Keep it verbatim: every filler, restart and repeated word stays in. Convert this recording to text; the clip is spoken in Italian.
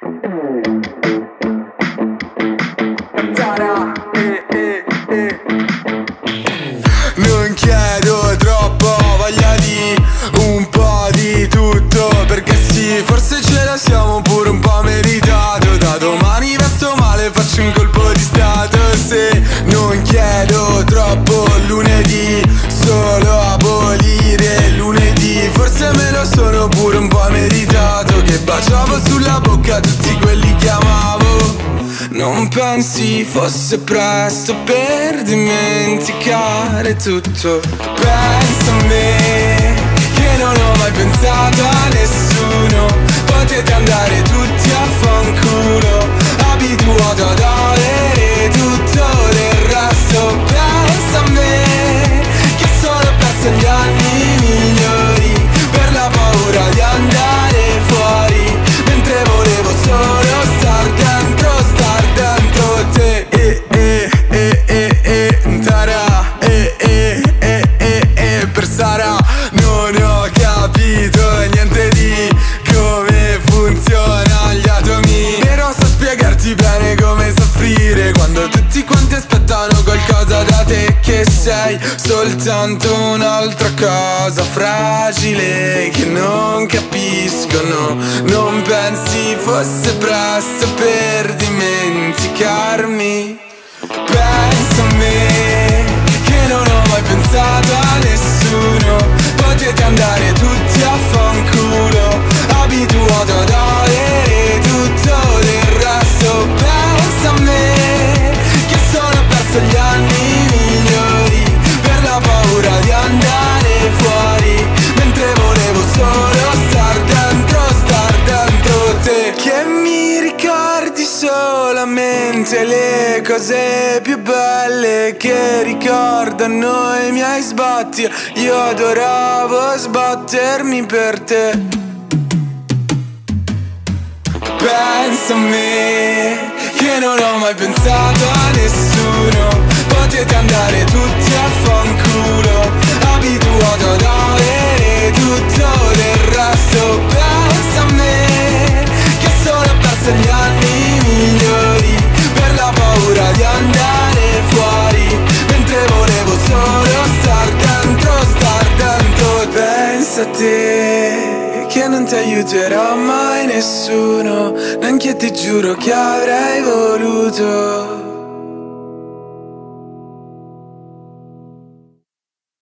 Non chiedo troppo, voglia di un po' di tutto, perché sì, forse ce la siamo pure un po' meritato. Da domani vesto male, faccio un colpo di stato. Se non chiedo troppo, lunedì solo abolire lunedì, forse me lo sono pure un po' meritato. Che baciavo sulla bocca tutti quelli che amavo. Non pensi fosse presto per dimenticare tutto? Pensa a me, che non ho mai pensato a nessuno. Potete andare tutti a fanculo, abituato ad avere tutto del resto. Pensa a me, che sono perso gli anni migliori per la paura di andare fuori, mentre volevo solo star dentro, star dentro te. Eh, eh, eh, eh, eh, tara, eh, eh, eh, eh, eh, per Sara. Non ho capito niente di come funziona gli atomi, però so spiegarti bene come soffrire quando tutti quanti aspettano qualcosa da te, che sei soltanto un'altra cosa fragile che non capiscono. Non pensi fosse presto per dimenticarmi? Pensa a me, che non ho mai pensato a nessuno. Potete andare tutti a fanculo, abituato ad avere tutto del resto. Pensa a me, che sono perso gli anni migliori per la paura di andare fuori, mentre volevo solo star dentro, star dentro te. Che mi ricordi solamente le cose più belle che ricordano i miei sbatti. Io adoravo sbattermi per te. Pensa a me, che non ho mai pensato a nessuno. Potete andare tutti a fanculo, abituato ad avere tutto del resto. Pensa a me, che sono perso gli anni migliori per la paura di andare fuori, mentre volevo solo star dentro, star dentro. Pensa a te, che non ti aiuterà mai nessuno, neanche ti giuro che avrei voluto.